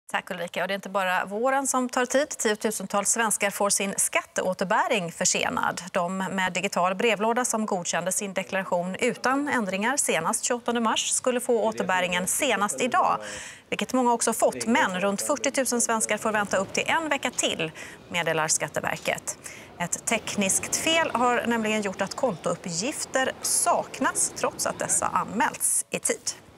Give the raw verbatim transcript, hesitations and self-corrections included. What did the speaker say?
Tack Ulrika. Och det är inte bara våren som tar tid. Tiotusentals svenskar får sin skatteåterbäring försenad. De med digital brevlåda som godkände sin deklaration utan ändringar senast tjugoåttonde mars skulle få återbäringen senast idag. Vilket många också fått, men runt fyrtio tusen svenskar får vänta upp till en vecka till, meddelar Skatteverket. Ett tekniskt fel har nämligen gjort att kontouppgifter saknas trots att dessa anmälts i tid.